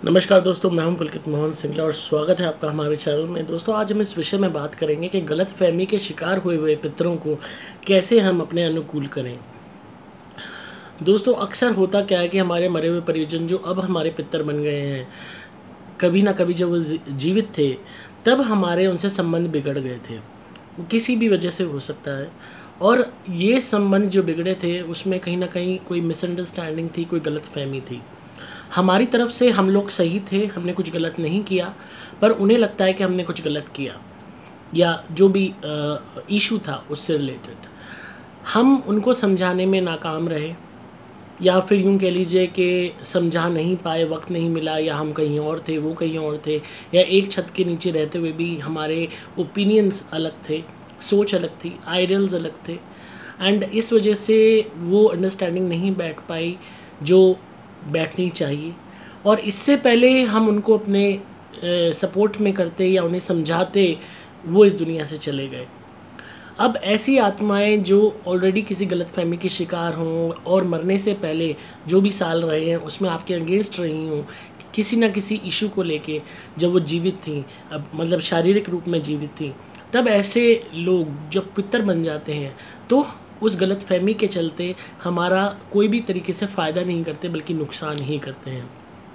नमस्कार दोस्तों, मैं हूं पुलकित मोहन सिंगला और स्वागत है आपका हमारे चैनल में। दोस्तों, आज हम इस विषय में बात करेंगे कि गलतफहमी के शिकार हुए पितरों को कैसे हम अपने अनुकूल करें। दोस्तों, अक्सर होता क्या है कि हमारे मरे हुए परिजन जो अब हमारे पितर बन गए हैं, कभी ना कभी जब वो जीवित थे तब हमारे उनसे संबंध बिगड़ गए थे। वो किसी भी वजह से हो सकता है, और ये संबंध जो बिगड़े थे उसमें कहीं ना कहीं कोई मिसअंडरस्टैंडिंग थी, कोई गलतफहमी थी। हमारी तरफ से हम लोग सही थे, हमने कुछ गलत नहीं किया, पर उन्हें लगता है कि हमने कुछ गलत किया, या जो भी इशू था उससे रिलेटेड हम उनको समझाने में नाकाम रहे, या फिर यूँ कह लीजिए कि समझा नहीं पाए, वक्त नहीं मिला, या हम कहीं और थे, वो कहीं और थे, या एक छत के नीचे रहते हुए भी हमारे ओपिनियंस अलग थे, सोच अलग थी, आइडियल्स अलग थे, एंड इस वजह से वो अंडरस्टैंडिंग नहीं बैठ पाई जो बैठनी चाहिए। और इससे पहले हम उनको अपने सपोर्ट में करते या उन्हें समझाते, वो इस दुनिया से चले गए। अब ऐसी आत्माएं जो ऑलरेडी किसी गलतफहमी के शिकार हों और मरने से पहले जो भी साल रहे हैं उसमें आपके अगेंस्ट रही हों किसी ना किसी इशू को लेके, जब वो जीवित थी, अब मतलब शारीरिक रूप में जीवित थी, तब ऐसे लोग जब पितर बन जाते हैं तो उस गलतफहमी के चलते हमारा कोई भी तरीके से फ़ायदा नहीं करते बल्कि नुकसान ही करते हैं।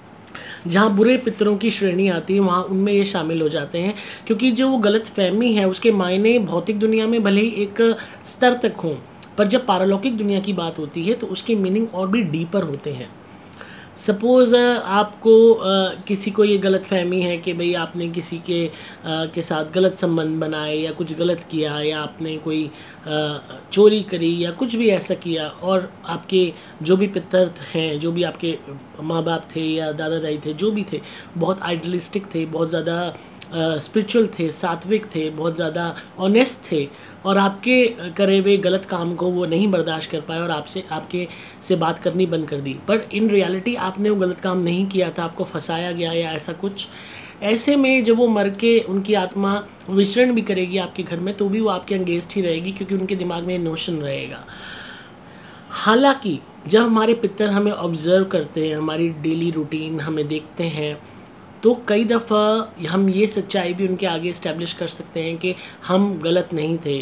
जहाँ बुरे पितरों की श्रेणी आती है वहाँ उनमें ये शामिल हो जाते हैं, क्योंकि जो वो गलतफहमी है उसके मायने भौतिक दुनिया में भले ही एक स्तर तक हों, पर जब पारलौकिक दुनिया की बात होती है तो उसके मीनिंग और भी डीपर होते हैं। सपोज़ आपको किसी को ये गलतफहमी है कि भाई आपने किसी के साथ गलत संबंध बनाए, या कुछ गलत किया, या आपने कोई चोरी करी, या कुछ भी ऐसा किया, और आपके जो भी पितर हैं, जो भी आपके माँ बाप थे या दादा दादी थे, जो भी थे, बहुत आइडियलिस्टिक थे, बहुत ज़्यादा स्पिरिचुअल थे, सात्विक थे, बहुत ज़्यादा ऑनेस्ट थे, और आपके करे हुए गलत काम को वो नहीं बर्दाश्त कर पाए और आपके से बात करनी बंद कर दी, पर इन रियलिटी आपने वो गलत काम नहीं किया था, आपको फंसाया गया या ऐसा कुछ। ऐसे में जब वो मर के उनकी आत्मा विचरण भी करेगी आपके घर में, तो भी वो आपके अंगेस्ट ही रहेगी, क्योंकि उनके दिमाग में नोशन रहेगा। हालांकि जब हमारे पितर हमें ऑब्ज़र्व करते हैं, हमारी डेली रूटीन हमें देखते हैं, तो कई दफ़ा हम ये सच्चाई भी उनके आगे इस्टेब्लिश कर सकते हैं कि हम गलत नहीं थे,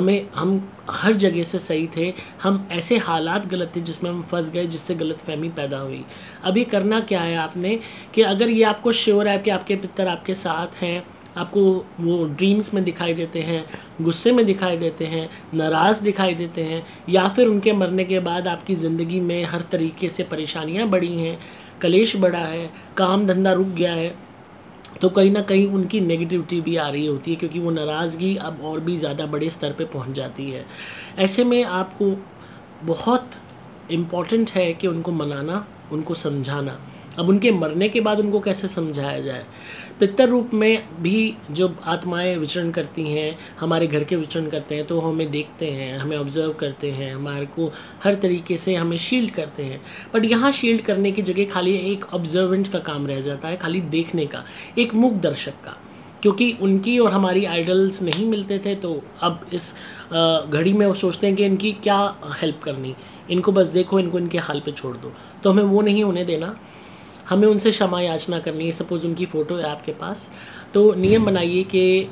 हम हर जगह से सही थे, हम ऐसे हालात गलत थे जिसमें हम फंस गए, जिससे गलतफहमी पैदा हुई। अभी करना क्या है आपने, कि अगर ये आपको श्योर है कि आपके पितर आपके साथ हैं, आपको वो ड्रीम्स में दिखाई देते हैं, गुस्से में दिखाई देते हैं, नाराज़ दिखाई देते हैं, या फिर उनके मरने के बाद आपकी ज़िंदगी में हर तरीके से परेशानियाँ बढ़ी हैं, कलेश बढ़ा है, काम धंधा रुक गया है, तो कहीं ना कहीं उनकी नेगेटिविटी भी आ रही होती है, क्योंकि वो नाराज़गी अब और भी ज़्यादा बड़े स्तर पे पहुंच जाती है। ऐसे में आपको बहुत इम्पॉर्टेंट है कि उनको मनाना, उनको समझाना। अब उनके मरने के बाद उनको कैसे समझाया जाए। पितर रूप में भी जब आत्माएं विचरण करती हैं, हमारे घर के विचरण करते हैं, तो हमें देखते हैं, हमें ऑब्ज़र्व करते हैं, हमारे को हर तरीके से हमें शील्ड करते हैं। बट यहाँ शील्ड करने की जगह खाली एक ऑब्जर्वेंट का काम रह जाता है, खाली देखने का, एक मूक दर्शक का, क्योंकि उनकी और हमारी आइडल्स नहीं मिलते थे। तो अब इस घड़ी में वो सोचते हैं कि इनकी क्या हेल्प करनी, इनको बस देखो, इनको इनके हाल पे छोड़ दो। तो हमें वो नहीं होने देना, हमें उनसे क्षमा याचना करनी है। सपोज़ उनकी फ़ोटो है आपके पास, तो नियम बनाइए कि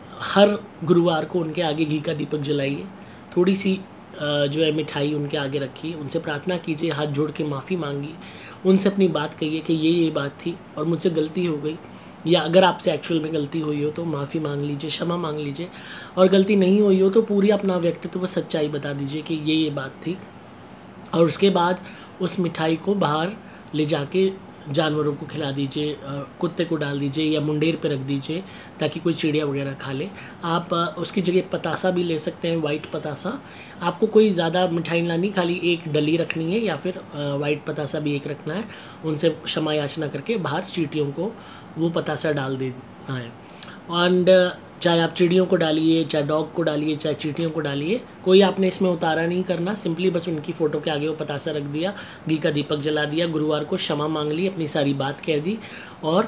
हर गुरुवार को उनके आगे घी का दीपक जलाइए, थोड़ी सी जो है मिठाई उनके आगे रखिए, उनसे प्रार्थना कीजिए, हाथ जोड़ के माफ़ी मांगिए, उनसे अपनी बात कहिए कि ये बात थी और मुझसे गलती हो गई, या अगर आपसे एक्चुअल में गलती हुई हो तो माफ़ी मांग लीजिए, क्षमा मांग लीजिए, और गलती नहीं हुई हो तो पूरी अपना व्यक्तित्व व सच्चाई बता दीजिए कि ये बात थी। और उसके बाद उस मिठाई को बाहर ले जाके जानवरों को खिला दीजिए, कुत्ते को डाल दीजिए या मुंडेर पे रख दीजिए, ताकि कोई चिड़िया वगैरह खा ले। आप उसकी जगह पतासा भी ले सकते हैं, वाइट पतासा। आपको कोई ज़्यादा मिठाई लानी, खाली एक डली रखनी है, या फिर वाइट पतासा भी एक रखना है। उनसे क्षमा याचना करके बाहर चींटियों को वो पतासा डाल देना है। एंड चाहे आप चिड़ियों को डालिए, चाहे डॉग को डालिए, चाहे चींटियों को डालिए, कोई आपने इसमें उतारा नहीं करना। सिंपली बस उनकी फ़ोटो के आगे वो पतासा रख दिया, घी का दीपक जला दिया, गुरुवार को क्षमा मांग ली, अपनी सारी बात कह दी, और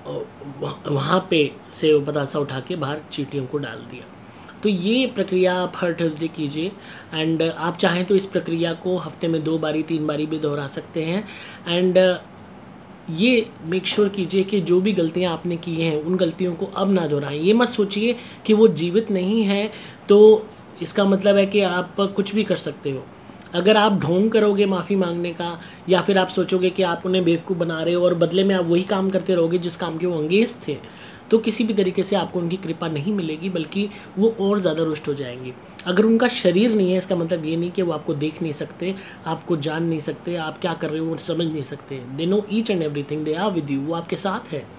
वहाँ पे से वो पतासा उठा के बाहर चींटियों को डाल दिया। तो ये प्रक्रिया आप हर थर्सडे कीजिए। एंड आप चाहें तो इस प्रक्रिया को हफ्ते में 2 बारी 3 बारी भी दोहरा सकते हैं। एंड ये मेक श्योर कीजिए कि जो भी गलतियाँ आपने की हैं उन गलतियों को अब ना दोहराएं। ये मत सोचिए कि वो जीवित नहीं है तो इसका मतलब है कि आप कुछ भी कर सकते हो। अगर आप ढोंग करोगे माफ़ी मांगने का, या फिर आप सोचोगे कि आप उन्हें बेवकूफ़ बना रहे हो और बदले में आप वही काम करते रहोगे जिस काम के वो अंगेज थे, तो किसी भी तरीके से आपको उनकी कृपा नहीं मिलेगी, बल्कि वो और ज़्यादा रुष्ट हो जाएंगे। अगर उनका शरीर नहीं है इसका मतलब ये नहीं कि वो आपको देख नहीं सकते, आपको जान नहीं सकते, आप क्या कर रहे हो वो समझ नहीं सकते। They know each and everything, they are with you, वो आपके साथ है।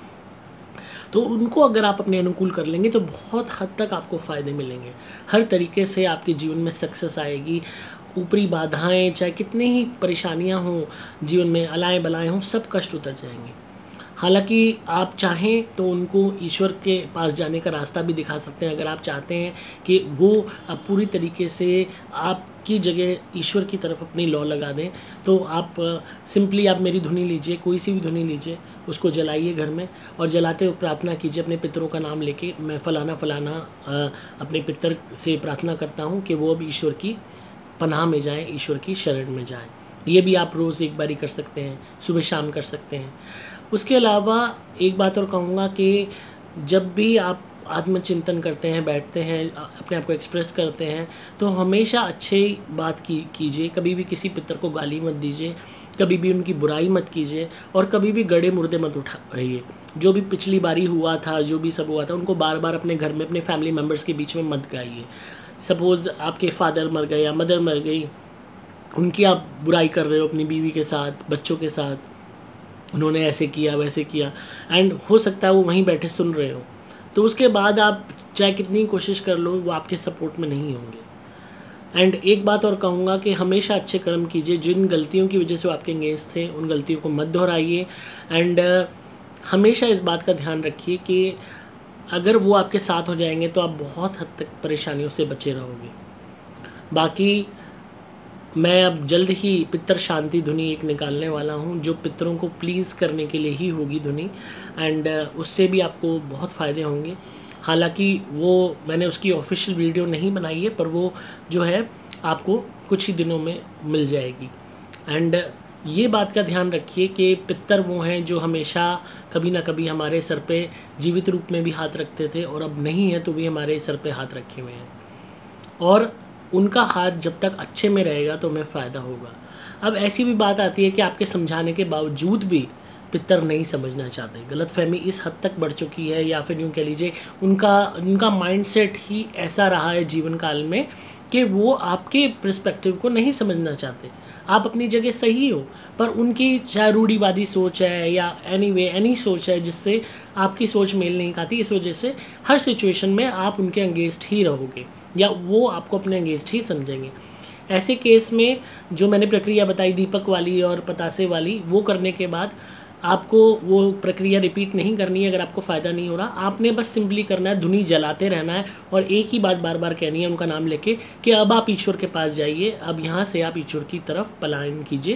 तो उनको अगर आप अपने अनुकूल कर लेंगे तो बहुत हद तक आपको फ़ायदे मिलेंगे। हर तरीके से आपके जीवन में सक्सेस आएगी। ऊपरी बाधाएं, चाहे कितनी ही परेशानियां हों जीवन में, अलाएं बलाएं हों, सब कष्ट उतर जाएंगे। हालांकि आप चाहें तो उनको ईश्वर के पास जाने का रास्ता भी दिखा सकते हैं। अगर आप चाहते हैं कि वो अब पूरी तरीके से आपकी जगह ईश्वर की तरफ अपनी लौ लगा दें, तो आप सिंपली आप मेरी धुनी लीजिए, कोई सी भी धुनी लीजिए, उसको जलाइए घर में और जलाते हुए प्रार्थना कीजिए अपने पितरों का नाम लेके, मैं फ़लाना फ़लाना अपने पितर से प्रार्थना करता हूँ कि वो अब ईश्वर की पनाह में जाएँ, ईश्वर की शरण में जाएँ। ये भी आप रोज़ एक बारी कर सकते हैं, सुबह शाम कर सकते हैं। उसके अलावा एक बात और कहूँगा कि जब भी आप आत्मचिंतन करते हैं, बैठते हैं, अपने आप को एक्सप्रेस करते हैं, तो हमेशा अच्छी बात कीजिए। कभी भी किसी पितर को गाली मत दीजिए, कभी भी उनकी बुराई मत कीजिए और कभी भी गड़े मुर्दे मत उठाइए। जो भी पिछली बारी हुआ था, जो भी सब हुआ था, उनको बार बार अपने घर में अपने फैमिली मेम्बर्स के बीच में मत गाइए। सपोज़ आपके फादर मर गए या मदर मर गई, उनकी आप बुराई कर रहे हो अपनी बीवी के साथ, बच्चों के साथ, उन्होंने ऐसे किया वैसे किया, एंड हो सकता है वो वहीं बैठे सुन रहे हो, तो उसके बाद आप चाहे कितनी कोशिश कर लो वो आपके सपोर्ट में नहीं होंगे। एंड एक बात और कहूँगा कि हमेशा अच्छे कर्म कीजिए। जिन गलतियों की वजह से वो आपके अंगेज थे उन गलतियों को मत दोहराइए। एंड हमेशा इस बात का ध्यान रखिए कि अगर वो आपके साथ हो जाएंगे तो आप बहुत हद तक परेशानियों से बचे रहोगे। बाकी मैं अब जल्द ही पितर शांति धुनी एक निकालने वाला हूँ, जो पितरों को प्लीज़ करने के लिए ही होगी धुनी, एंड उससे भी आपको बहुत फ़ायदे होंगे। हालांकि वो मैंने उसकी ऑफिशियल वीडियो नहीं बनाई है, पर वो जो है आपको कुछ ही दिनों में मिल जाएगी। एंड ये बात का ध्यान रखिए कि पितर वो हैं जो हमेशा कभी ना कभी हमारे सर पे जीवित रूप में भी हाथ रखते थे, और अब नहीं है तो भी हमारे सर पे हाथ रखे हुए हैं, और उनका हाथ जब तक अच्छे में रहेगा तो हमें फ़ायदा होगा। अब ऐसी भी बात आती है कि आपके समझाने के बावजूद भी पितर नहीं समझना चाहते। गलतफहमी इस हद तक बढ़ चुकी है, या फिर यूँ कह लीजिए उनका माइंडसेट ही ऐसा रहा है जीवन काल में कि वो आपके पर्सपेक्टिव को नहीं समझना चाहते। आप अपनी जगह सही हो, पर उनकी चाहे रूढ़िवादी सोच है या एनी सोच है जिससे आपकी सोच मेल नहीं खाती, इस वजह से हर सिचुएशन में आप उनके अगेंस्ट ही रहोगे या वो आपको अपने अगेंस्ट ही समझेंगे। ऐसे केस में जो मैंने प्रक्रिया बताई दीपक वाली और पतासे वाली, वो करने के बाद आपको वो प्रक्रिया रिपीट नहीं करनी है। अगर आपको फ़ायदा नहीं हो रहा, आपने बस सिंपली करना है, धुनी जलाते रहना है और एक ही बात बार बार कहनी है उनका नाम लेके कि अब आप ईश्वर के पास जाइए, अब यहाँ से आप ईश्वर की तरफ पलायन कीजिए,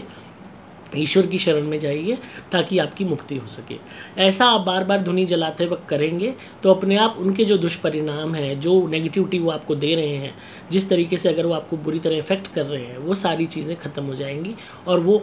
ईश्वर की शरण में जाइए ताकि आपकी मुक्ति हो सके। ऐसा आप बार बार धुनी जलाते वक्त करेंगे तो अपने आप उनके जो दुष्परिणाम हैं, जो नेगेटिविटी वो आपको दे रहे हैं, जिस तरीके से अगर वो आपको बुरी तरह इफेक्ट कर रहे हैं, वो सारी चीज़ें ख़त्म हो जाएंगी और वो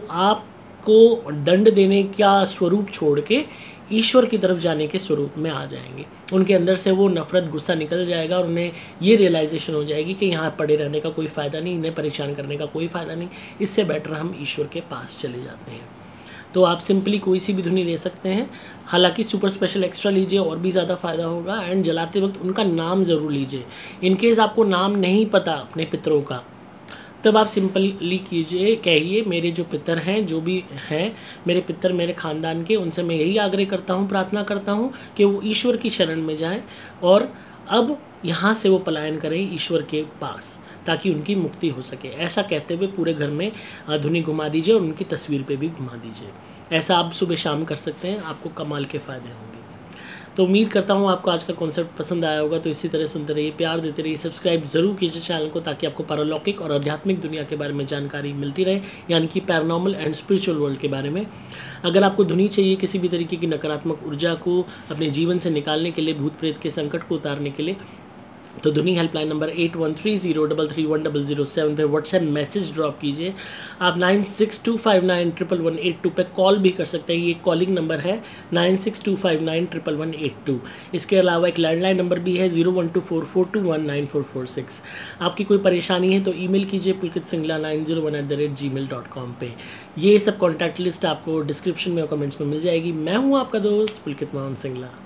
आपको दंड देने का स्वरूप छोड़ के ईश्वर की तरफ जाने के स्वरूप में आ जाएंगे। उनके अंदर से वो नफ़रत, गुस्सा निकल जाएगा और उन्हें ये रियलाइजेशन हो जाएगी कि यहाँ पड़े रहने का कोई फ़ायदा नहीं, इन्हें परेशान करने का कोई फ़ायदा नहीं, इससे बेटर हम ईश्वर के पास चले जाते हैं। तो आप सिंपली कोई सी भी धुनी ले सकते हैं, हालांकि सुपर स्पेशल एक्स्ट्रा लीजिए और भी ज़्यादा फ़ायदा होगा। एंड जलाते वक्त उनका नाम ज़रूर लीजिए। इनकेस आपको नाम नहीं पता अपने पितरों का, तब आप सिंपली कीजिए, कहिए मेरे जो पितर हैं, जो भी हैं मेरे पितर मेरे ख़ानदान के, उनसे मैं यही आग्रह करता हूँ, प्रार्थना करता हूँ कि वो ईश्वर की शरण में जाएं और अब यहाँ से वो पलायन करें ईश्वर के पास ताकि उनकी मुक्ति हो सके। ऐसा कहते हुए पूरे घर में धुनी घुमा दीजिए और उनकी तस्वीर पे भी घुमा दीजिए। ऐसा आप सुबह शाम कर सकते हैं, आपको कमाल के फ़ायदे होंगे। तो उम्मीद करता हूँ आपको आज का कॉन्सेप्ट पसंद आया होगा। तो इसी तरह सुनते रहिए, प्यार देते रहिए, सब्सक्राइब जरूर कीजिए चैनल को ताकि आपको पारलौकिक और आध्यात्मिक दुनिया के बारे में जानकारी मिलती रहे, यानी कि पैरानॉर्मल एंड स्पिरिचुअल वर्ल्ड के बारे में। अगर आपको धुनी चाहिए किसी भी तरीके की नकारात्मक ऊर्जा को अपने जीवन से निकालने के लिए, भूत प्रेत के संकट को उतारने के लिए, तो धुनी हेल्पलाइन नंबर 8130331007 पे व्हाट्सएप मैसेज ड्रॉप कीजिए। आप 9625911182 पे कॉल भी कर सकते हैं, ये कॉलिंग नंबर है 9625911182। इसके अलावा एक लैंडलाइन नंबर भी है 012442194446। आपकी कोई परेशानी है तो ईमेल कीजिए pulkitsingla901@gmail.com पे। ये सब कॉन्टैक्ट लिस्ट आपको डिस्क्रिप्शन में और कमेंट्स में मिल जाएगी। मैं हूँ आपका दोस्त पुलकित मोहन सिंगला।